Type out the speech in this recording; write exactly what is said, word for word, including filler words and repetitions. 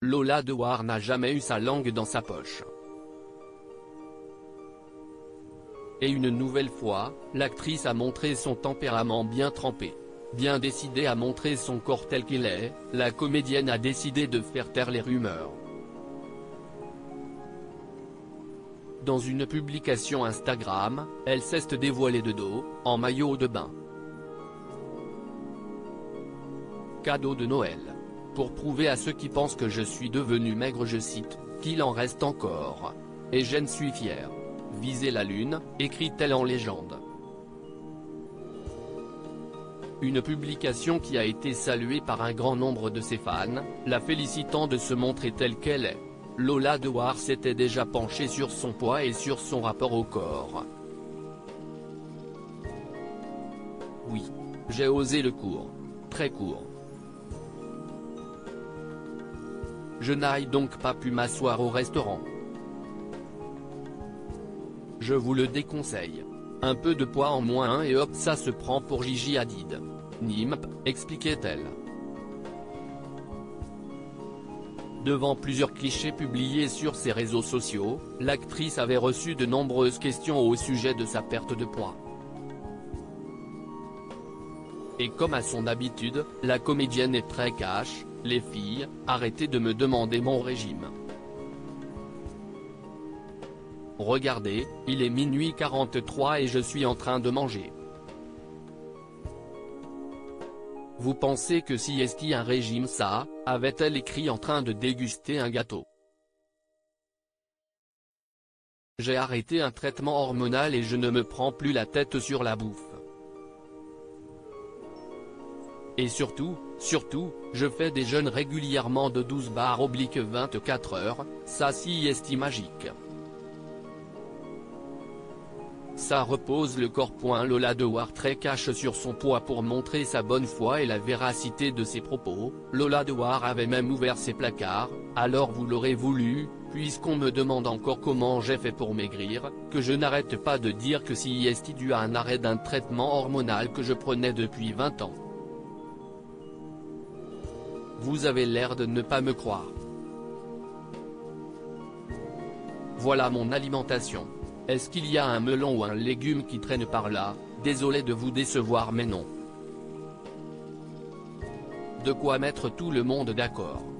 Lola Dewar n'a jamais eu sa langue dans sa poche. Et une nouvelle fois, l'actrice a montré son tempérament bien trempé. Bien décidée à montrer son corps tel qu'il est, la comédienne a décidé de faire taire les rumeurs. Dans une publication Instagram, elle s'est dévoilée de dos, en maillot de bain. Cadeau de Noël. Pour prouver à ceux qui pensent que je suis devenu maigre, je cite, qu'il en reste encore. Et j'en suis fier. Visez la lune, écrit-elle en légende. Une publication qui a été saluée par un grand nombre de ses fans, la félicitant de se montrer telle qu'elle est. Lola Dewar s'était déjà penchée sur son poids et sur son rapport au corps. Oui. J'ai osé le court. Très court. Je n'aille donc pas pu m'asseoir au restaurant. Je vous le déconseille. Un peu de poids en moins et hop ça se prend pour Gigi Hadid. Nimp, expliquait-elle. Devant plusieurs clichés publiés sur ses réseaux sociaux, l'actrice avait reçu de nombreuses questions au sujet de sa perte de poids. Et comme à son habitude, la comédienne est très cash, les filles, arrêtez de me demander mon régime. Regardez, il est minuit quarante-trois et je suis en train de manger. Vous pensez que si est-il un régime ça, avait-elle écrit en train de déguster un gâteau. J'ai arrêté un traitement hormonal et je ne me prends plus la tête sur la bouffe. Et surtout, surtout, je fais des jeûnes régulièrement de douze barres oblique vingt-quatre heures, ça si est magique. Ça repose le corps. Lola Dewar très cache sur son poids pour montrer sa bonne foi et la véracité de ses propos. Lola Dewar avait même ouvert ses placards, alors vous l'aurez voulu, puisqu'on me demande encore comment j'ai fait pour maigrir, que je n'arrête pas de dire que si est dû à un arrêt d'un traitement hormonal que je prenais depuis vingt ans. Vous avez l'air de ne pas me croire. Voilà mon alimentation. Est-ce qu'il y a un melon ou un légume qui traîne par là? Désolé de vous décevoir mais non. De quoi mettre tout le monde d'accord.